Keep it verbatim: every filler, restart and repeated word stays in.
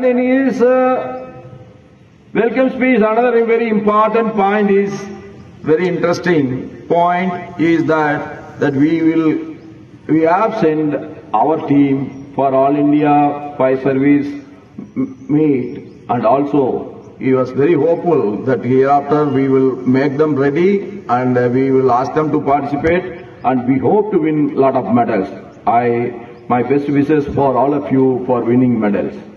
And in his uh, welcome speech, another very important point is, very interesting point is that, that we will, we have sent our team for All India Fire Service meet, and also he was very hopeful that hereafter we will make them ready and uh, we will ask them to participate, and we hope to win a lot of medals. I, my best wishes for all of you for winning medals.